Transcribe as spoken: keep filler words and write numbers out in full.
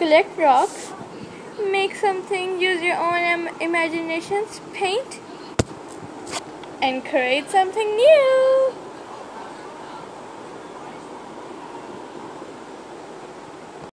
collect rocks, make something, use your own im imaginations, paint, and create something new.